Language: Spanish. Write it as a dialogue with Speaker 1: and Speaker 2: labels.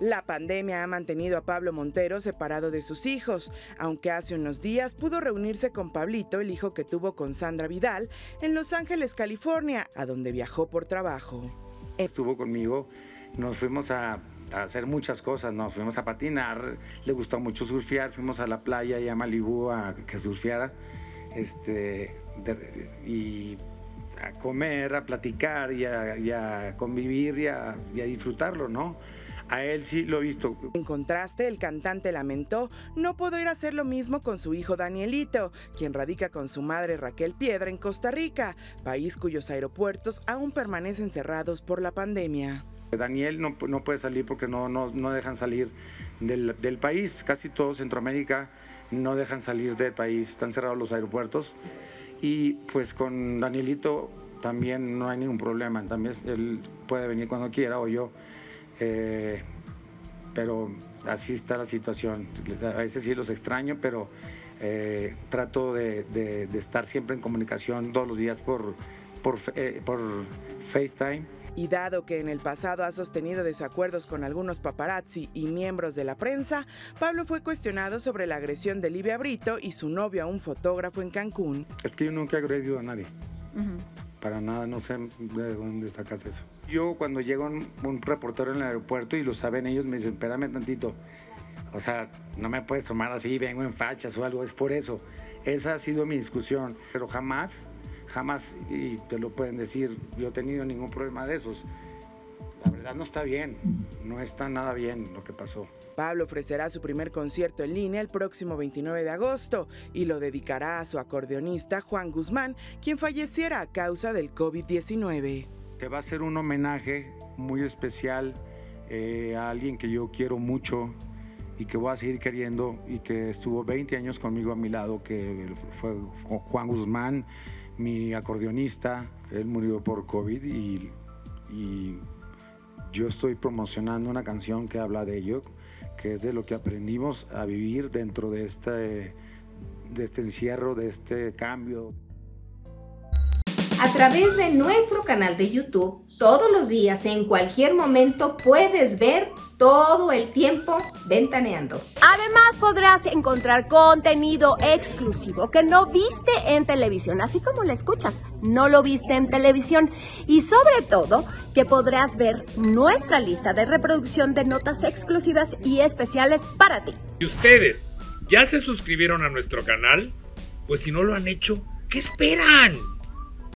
Speaker 1: La pandemia ha mantenido a Pablo Montero separado de sus hijos, aunque hace unos días pudo reunirse con Pablito, el hijo que tuvo con Sandra Vidal, en Los Ángeles, California, a donde viajó por trabajo.
Speaker 2: Estuvo conmigo, nos fuimos a hacer muchas cosas, nos fuimos a patinar, le gustó mucho surfear, fuimos a la playa y a Malibú a que surfeara, y a comer, a platicar y a convivir y a disfrutarlo, ¿no? A él sí lo he visto.
Speaker 1: En contraste, el cantante lamentó no poder hacer lo mismo con su hijo Danielito, quien radica con su madre Raquel Piedra en Costa Rica, país cuyos aeropuertos aún permanecen cerrados por la pandemia.
Speaker 2: Daniel no puede salir porque no dejan salir del país. Casi todo Centroamérica no dejan salir del país, están cerrados los aeropuertos. Y pues con Danielito también no hay ningún problema, también él puede venir cuando quiera o yo. Pero así está la situación. A veces sí los extraño, pero trato de estar siempre en comunicación todos los días por FaceTime.
Speaker 1: Y dado que en el pasado ha sostenido desacuerdos con algunos paparazzi y miembros de la prensa, Pablo fue cuestionado sobre la agresión de Livia Brito y su novio a un fotógrafo en Cancún.
Speaker 2: Es que yo nunca he agredido a nadie. Para nada, no sé de dónde sacas eso. Yo cuando llega un reportero en el aeropuerto y lo saben ellos, me dicen, espérame tantito, o sea, no me puedes tomar así, vengo en fachas o algo, es por eso. Esa ha sido mi discusión, pero jamás, y te lo pueden decir, yo he tenido ningún problema de esos. La verdad no está bien, no está nada bien lo que pasó.
Speaker 1: Pablo ofrecerá su primer concierto en línea el próximo 29 de agosto y lo dedicará a su acordeonista Juan Guzmán, quien falleciera a causa del COVID-19.
Speaker 2: Que va a ser un homenaje muy especial a alguien que yo quiero mucho y que voy a seguir queriendo y que estuvo 20 años conmigo a mi lado, que fue Juan Guzmán, mi acordeonista. Él murió por COVID y yo estoy promocionando una canción que habla de ello, que es de lo que aprendimos a vivir dentro de este encierro, de este cambio.
Speaker 3: A través de nuestro canal de YouTube, todos los días, en cualquier momento, puedes ver todo el tiempo Ventaneando.
Speaker 4: Además, podrás encontrar contenido exclusivo que no viste en televisión, así como lo escuchas, no lo viste en televisión. Y sobre todo, que podrás ver nuestra lista de reproducción de notas exclusivas y especiales para ti.
Speaker 5: ¿Y ustedes ya se suscribieron a nuestro canal? Pues si no lo han hecho, ¿qué esperan?